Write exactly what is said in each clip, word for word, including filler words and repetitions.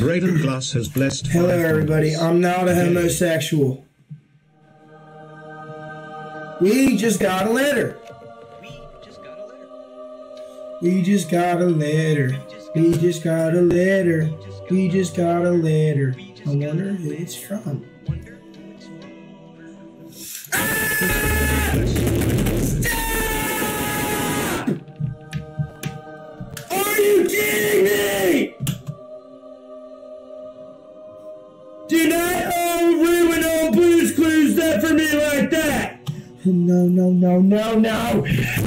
Braden Glass has blessed. Hello, everybody. I'm not a homosexual. We just got a letter. We just got a letter. We just got a letter. We just got a letter. I wonder who it's from. Ah! Stop! Are you kidding me? Do not oh, ruin old Blue's Clues that for me like that. No, no, no, no, no.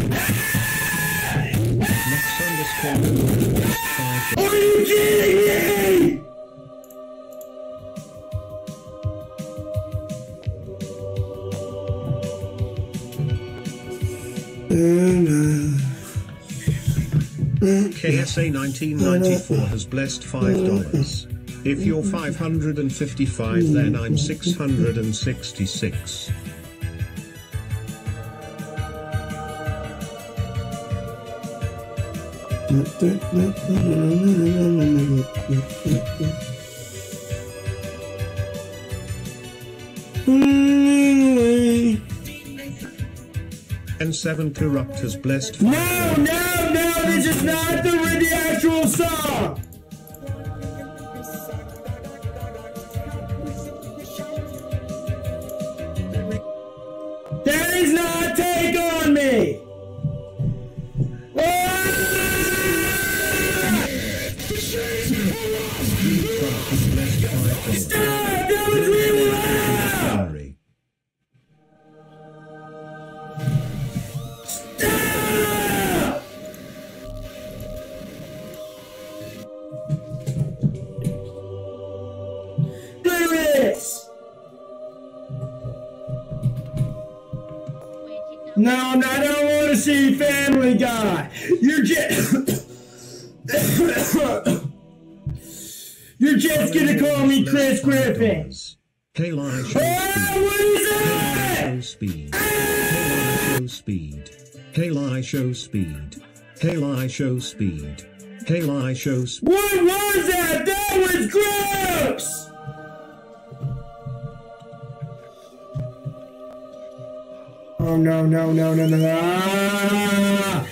Are you kidding me? K S A nineteen ninety-four has blessed five dollars. If you're five hundred fifty-five, then I'm six hundred sixty-six. N seven Corrupt has blessed. No, no, no, this is not the, the actual song. That is not Take On Me. Stop! That was really loud! Stop! Lyrics! No, no, I don't want to see Family Guy. You're just... You're just gonna call me Chris Griffin. Kayla show speed. Kayla show speed. Kayla show speed. Kayla show speed. Kayla show speed. What was that? That was gross! Oh no, no, no, no, no, no. Ah!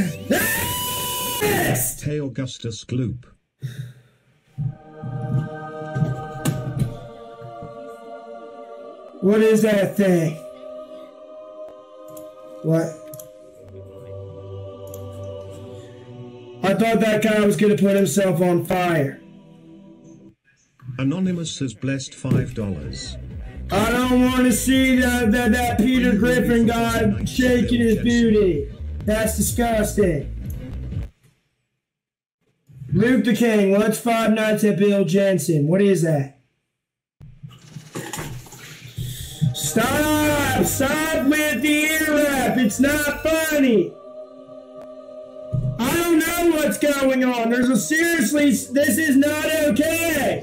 Next! Hey Augustus Gloop. What is that thing? What? I thought that guy was going to put himself on fire. Anonymous has blessed five dollars. I don't want to see that, that, that Peter Griffin guy shaking his booty. That's disgusting. Luke the King, what's Five Nights at Bill Jensen? What is that? Stop! Stop with the ear rap! It's not funny! I don't know what's going on. There's a seriously, this is not okay!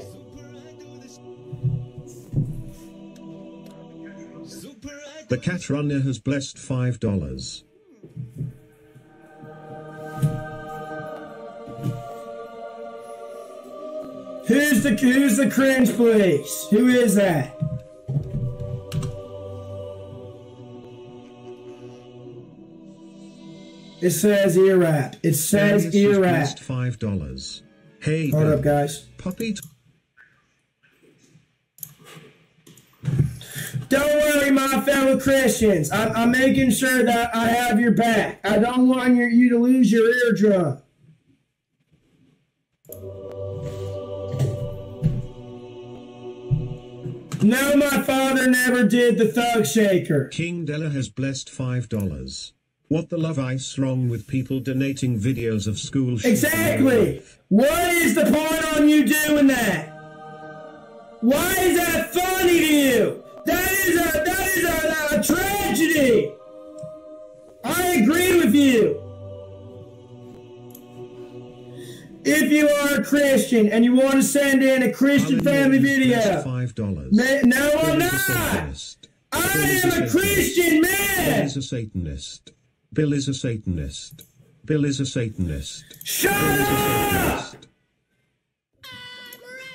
The Cat Runner has blessed five dollars. Who's the, who's the cringe police? Who is that? It says ear rap. It says Elias ear rap. Blessed five dollars. Hey, hold up, guys. Puppy. Don't worry, my fellow Christians. I'm, I'm making sure that I have your back. I don't want your, you to lose your eardrum. No, my father never did the thug shaker. King Della has blessed five dollars. What the love ice wrong with people donating videos of school shooting? Exactly. What is the point on you doing that? Why is that funny to you? That is a that is a, a tragedy. I agree with you. If you are a Christian and you want to send in a Christian family video, five dollars. No, I'm not. I am a Christian man. Bill is a Satanist. Bill is a Satanist. Bill is a Satanist. Shut up!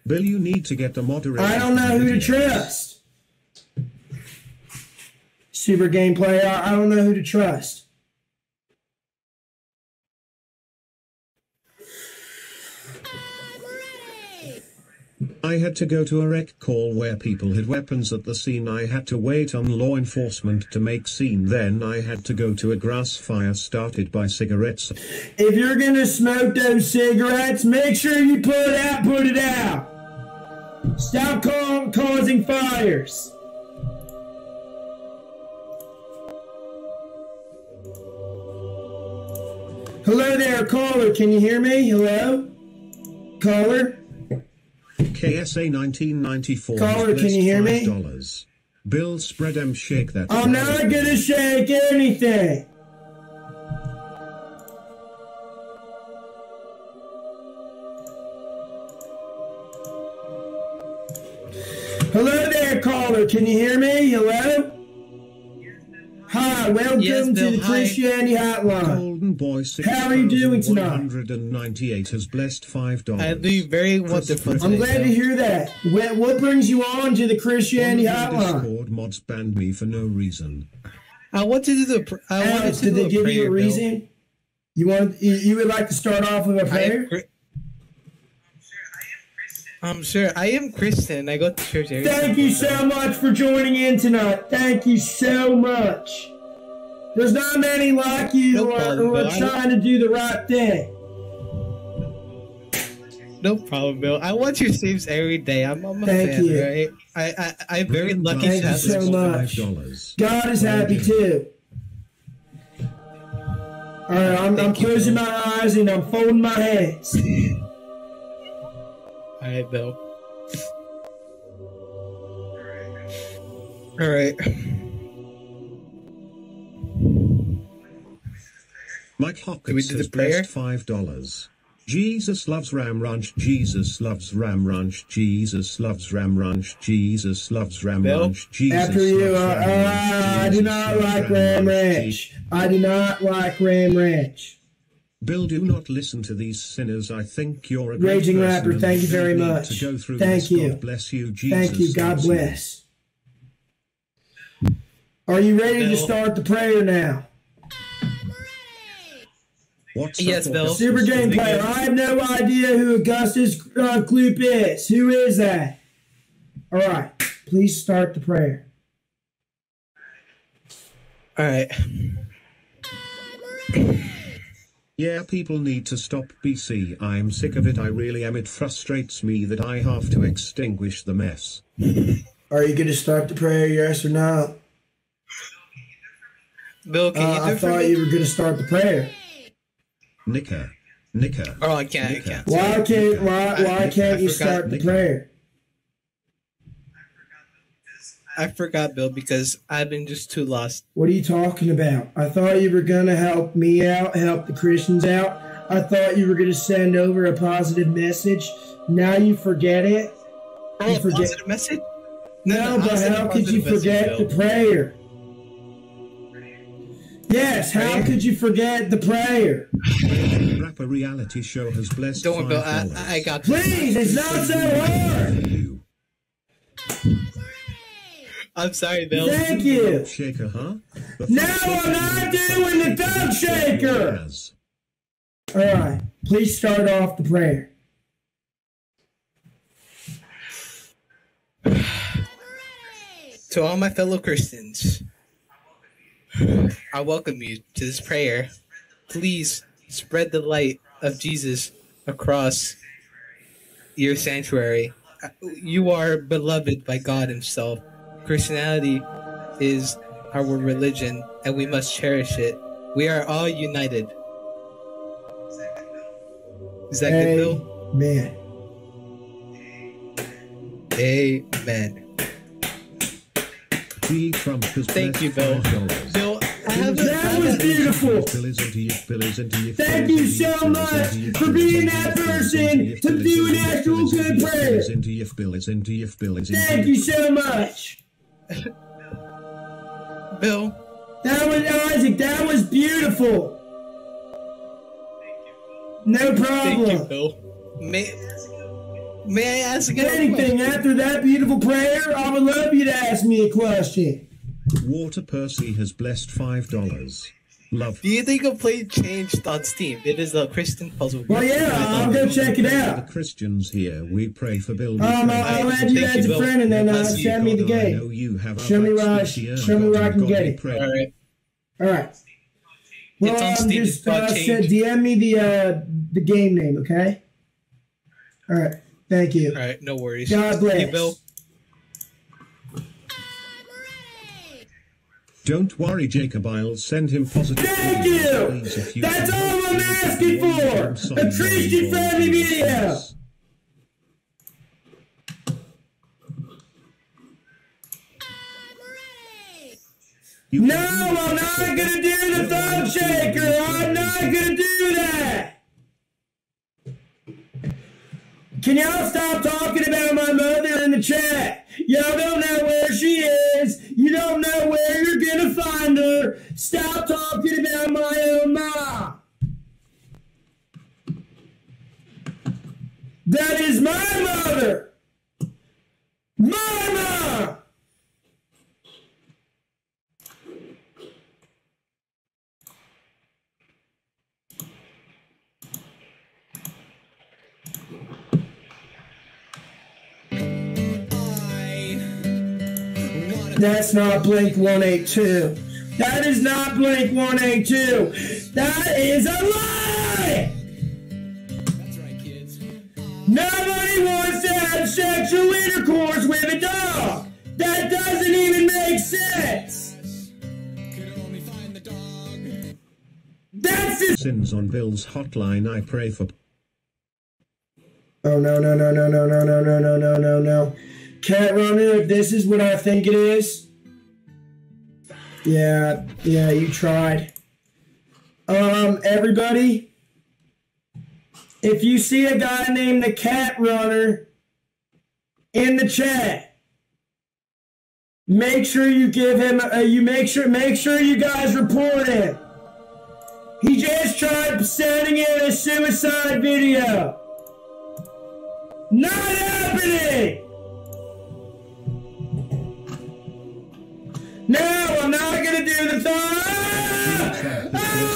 Bill, you need to get the moderator. I don't know who to trust. Super gameplay, I, I don't know who to trust. I had to go to a rec call where people had weapons at the scene. I had to wait on law enforcement to make scene. Then I had to go to a grass fire started by cigarettes. If you're gonna smoke those cigarettes, make sure you put it out, put it out. Stop ca- causing fires. Hello there, caller. Can you hear me? Hello? Caller? K S A nineteen ninety-four. Caller, can you hear me? Dollars. Bill, spread em, shake that. I'm not gonna shake anything. Hello there, caller. Can you hear me? Hello? Hi, welcome Yes, to Bill, the hi. Christianity Hotline. Golden Boy How are you doing tonight? one hundred ninety-eight has blessed five dollars. I'm doing very wonderful I'm today, glad to Bill. hear that. What, what brings you on to the Christianity One of the Hotline? Discord mods banned me for no reason. I want to do the. pr- I wanted Alex, to did do they a give prayer, you a Bill. reason? You want you, you would like to start off with a I prayer? am, Chri- I'm sure I am Christian. I go to church every Thank Sunday, you so much for joining in tonight. Thank you so much. There's not many like you No who are, problem, who are Bill. I- trying to do the right thing. No problem, Bill. I watch your streams every day. I'm, I'm a Thank fan, you. right? I, I, I'm very Bill lucky Thank to you have so this. much. five dollars. God is happy too. All right, I'm, I'm Thank you, closing Bill. my eyes and I'm folding my hands. All right, Bill. All right. Mike Can we Hopkins do the has prayer? blessed five dollars. Jesus loves Ram Ranch. Jesus loves Ram Ranch. Jesus loves Ram Ranch. Jesus loves Ram Bill? Ranch. Jesus After you, uh, loves Ram uh, Ranch. I do Jesus not loves like Ram Ranch. I do not like Ram Ranch. Bill, do not listen to these sinners. I think you're a great Raging person Rapper, and thank you don't very need much. To go through Thank this. you. God bless you. Jesus Thank you. God loves bless. Are you ready to Bill? start the prayer now? What's Yes, up, Bill. Augustus? Super Game Player, I have no idea who Augustus uh, Kloop is. Who is that? All right, please start the prayer. All right. Yeah, people need to stop B C. I'm sick of it. I really am. It frustrates me that I have to extinguish the mess. Are you going to start the prayer, yes or no? Bill, can Uh, you do I it for thought me? you were going to start the prayer. Nicker. Nicker. Oh, I can't. I can't. Why can't why I- why I can't you forgot start the Nick. prayer? I forgot, Bill, because I've been just too lost. What are you talking about? I thought you were going to help me out, help the Christians out. I thought you were going to send over a positive message. Now you forget it. Oh, You a forget- positive message? No, I'm but sending how a could you positive message, forget the Bill. prayer? Yes, how Prayer? could you forget the prayer? Rapper reality show has blessed Don't worry, Bill. I, five dollars. I got you. Please, it's not so hard. You. I'm sorry, Bill. Thank you. Shaker, huh? The No, fuck I'm not shaker. doing the thumb shaker. Yes. All right, please start off the prayer. To all my fellow Christians, I welcome you to this prayer. Please spread the light of Jesus across your sanctuary. You are beloved by God Himself. Christianity is our religion, and we must cherish it. We are all united. Is that good, Bill? Amen. Amen. B. Trump has Thank blessed you, Bill. five dollars. Bill, I have a, That was beautiful. Bill is into you, Bill is into you, Thank Bill you is into so you, much Bill is into you, for Bill is being into that you, Bill is person into you, to Bill is do an into you, actual Bill is good into you, prayer. Bill is into you, Bill is into you, Bill is into Thank you so much. Bill. That was Isaac. That was beautiful. No Thank you, problem. Bill. May, May I ask again? Anything after that beautiful prayer, I would love you to ask me a question. Water Percy has blessed five dollars. Love. Do you think a play changed on Steam? It is a Christian puzzle game. Well, yeah, I'll go check it out. The Christians here, we pray for Bill. Um, I'll, I'll add you as a friend and then uh, send me the game. Show me where I, show me where I can get it. All right. All right. Well, It's on um, Steam, just it's not uh, changed. said D M me the uh, the game name, okay? All right. Thank you. All right, no worries. God bless. Hey, Bill. Don't worry, Jacob. I'll send him positive. Thank emails, you. please, if you That's can all help I'm me. asking I'm for. sorry, A Christian Lord. family video. You No, can do I'm it. not gonna do the thumb shaker. I'm not gonna do that. Can y'all stop talking about my mother in the chat? Y'all don't know where she is. You don't know where you're gonna find her. Stop talking about my own mom. That is my mother. My mom. That's not Blink one eighty-two. That is not Blink one eighty-two. That is a lie! That's right, kids. Nobody wants to have sexual intercourse with a dog. That doesn't even make sense. Could only find the dog. That's just... Sins on Bill's hotline. I pray for. Oh, no, no, no, no, no, no, no, no, no, no, no, no. Cat Runner, if this is what I think it is. Yeah, yeah, you tried. Um, everybody, if you see a guy named the Cat Runner in the chat, make sure you give him a, you make sure make sure you guys report him. He just tried sending in a suicide video. Not happening! No, I'm not gonna do the thumb!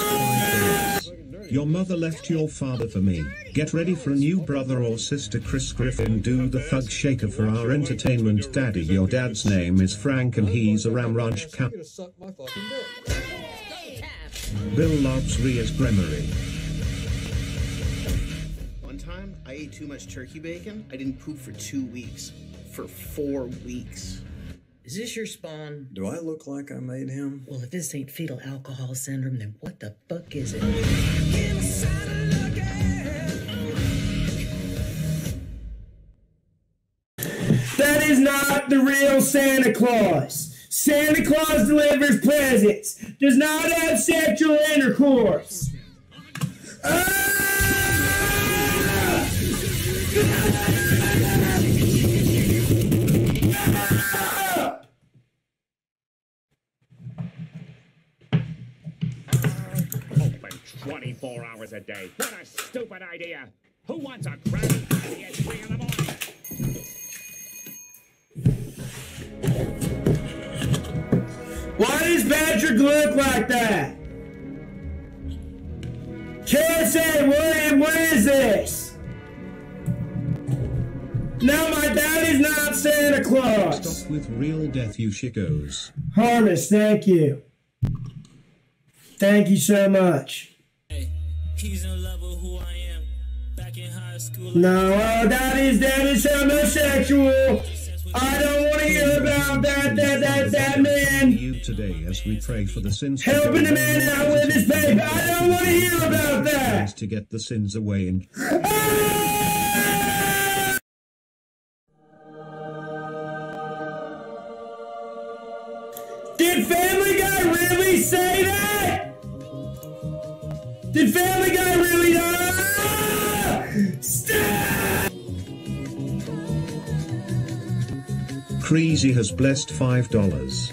Your mother left your father for me. Get ready for a new brother or sister. Chris Griffin, do the thug shaker for our entertainment. Daddy, your dad's name is Frank and he's a Ram Ranch cow. You're gonna suck my fucking dick. Bill loves Ria's Gremory. One time, I ate too much turkey bacon. I didn't poop for two weeks. For four weeks. Is this your spawn? Do I look like I made him? Well, if this ain't fetal alcohol syndrome, then what the fuck is it? That is not the real Santa Claus. Santa Claus delivers presents, does not have sexual intercourse. Ah! Open twenty-four hours a day. What a stupid idea. Who wants a Krabby Patty at three in the morning? Why does Patrick look like that? Can't say, what, what is this? No, my dad is not Santa Claus. Stop with real death, you shickos. Harness, thank you. Thank you so much. He's in love with who I am. Back in high school. No, uh, that is, that is homosexual. I don't want to hear about that, that, that, that man You today as we pray for the sins. helping a man out with his baby. I don't want to hear about that. To get the sins away and. Did Family Guy really say that? Did Family Guy really? Ah! Stop! Creasy has blessed five dollars.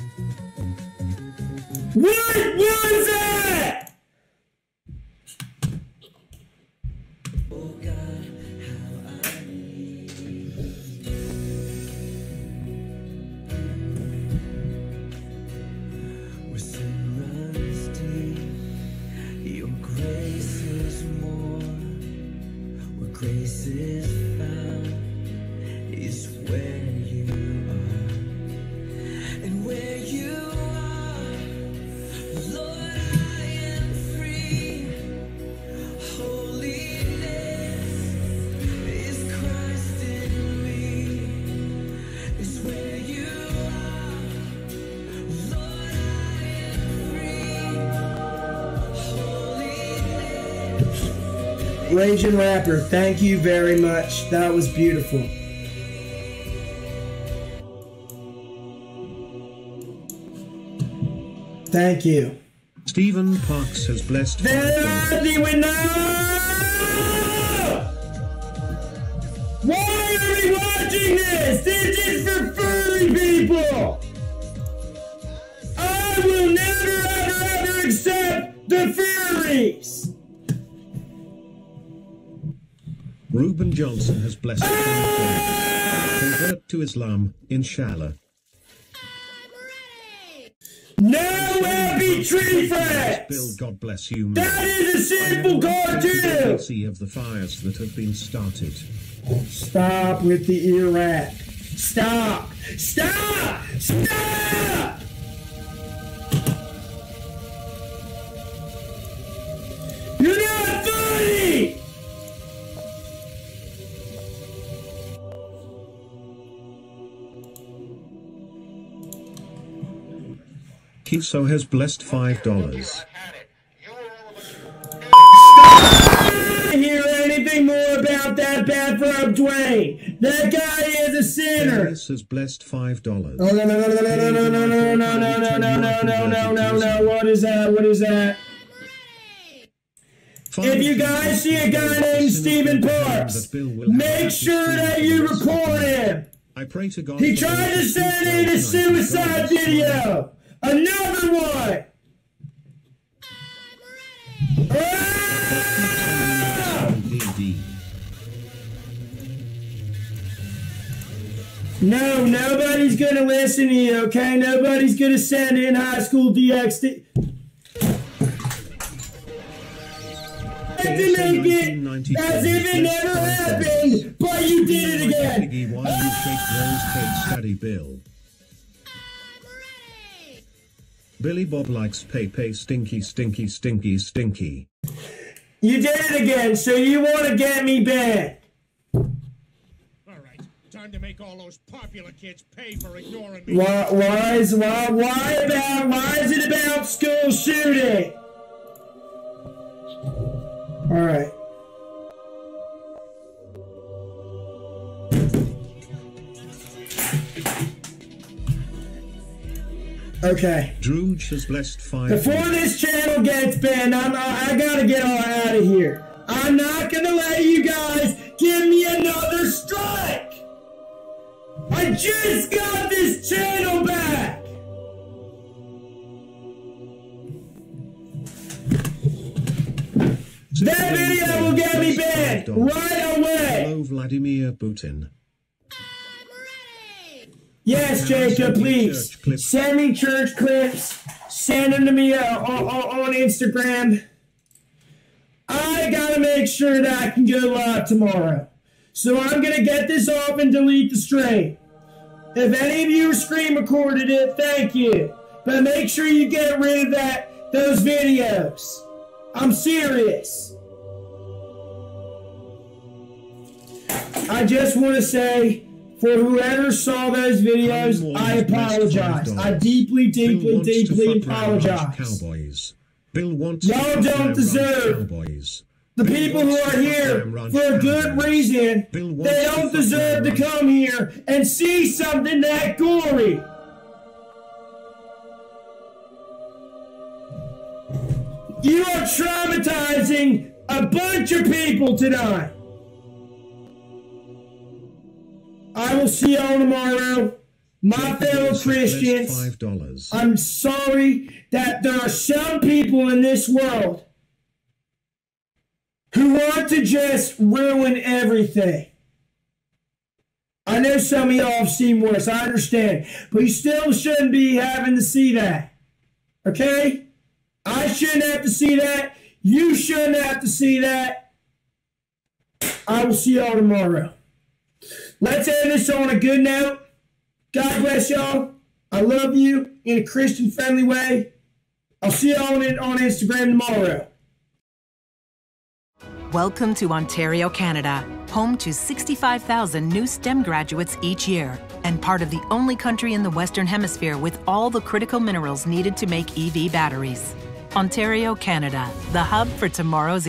What was that? grace is found is where you are. And where you are, Lord, I am free. Holiness is Christ in me. Is where you are, Lord, I am free. Holiness. Raging Rapper, thank you very much. That was beautiful. Thank you. Stephen Parks has blessed five dollars. Verity with no! Why are we watching this? This is for furry people! I will never ever ever accept the furries! Reuben Johnson has blessed five dollars. Convert to Islam, inshallah. No happy tree friends! Bill, God bless you, man. That is a simple cartoon! See of the fires that have been started. Stop with the ear wrap. Stop! Stop! Stop! You're not funny! Kiso has blessed five dollars. I don't hear anything more about that bathrobe Dwayne. That guy is a sinner. Dennis has blessed five dollars. Oh no no no no no no no no no no no no no no no no no! What is that? What is that? If you guys see a guy named Stephen Parks, make sure that you record him. I pray to God. He tried to send in a suicide video. Another one. Ah! No, nobody's gonna listen to you, okay? Nobody's gonna send in high school D X T. To make it as if it never happened, but you did it again. Why you shake those cakes, Daddy Bill? Billy Bob likes pay pay stinky stinky stinky stinky. You did it again, so you want to get me banned. Alright, time to make all those popular kids pay for ignoring me. Why, why is, why, why about, why is it about school shooting? Alright. Okay. Drooge has blessed five. Before this channel gets banned, I'm, I, I gotta get all out of here. I'm not gonna let you guys give me another strike. I just got this channel back. That video will get me banned right away. Hello, Vladimir Putin. Yes, Jacob, please. Send me church clips. Send them to me uh, on, on Instagram. I gotta make sure that I can go live tomorrow. So I'm gonna get this off and delete the stream. If any of you screen recorded it, thank you. But make sure you get rid of that those videos. I'm serious. I just want to say, for whoever saw those videos, I apologize. I deeply, deeply, deeply apologize. Cowboys. Bill wants Y'all don't deserve Cowboys. the people who are here for a good reason. They don't deserve to come here and see something that gory. You are traumatizing a bunch of people tonight. I will see y'all tomorrow. My fellow Christians, five dollars. I'm sorry that there are some people in this world who want to just ruin everything. I know some of y'all have seen worse, I understand, but you still shouldn't be having to see that. Okay? I shouldn't have to see that. You shouldn't have to see that. I will see y'all tomorrow. Let's end this on a good note. God bless y'all. I love you in a Christian friendly way. I'll see y'all on, on Instagram tomorrow. Welcome to Ontario, Canada, home to sixty-five thousand new STEM graduates each year, and part of the only country in the Western Hemisphere with all the critical minerals needed to make E V batteries. Ontario, Canada, the hub for tomorrow's